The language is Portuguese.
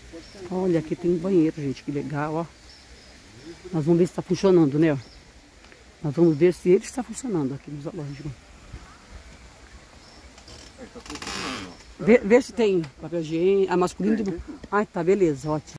Olha, aqui tem um banheiro, gente, que legal, ó. Nós vamos ver se está funcionando, né? Nós vamos ver se ele está funcionando aqui no zoológico. Vê se tem papel higiênico, masculino. Ah, tá, beleza, ótimo.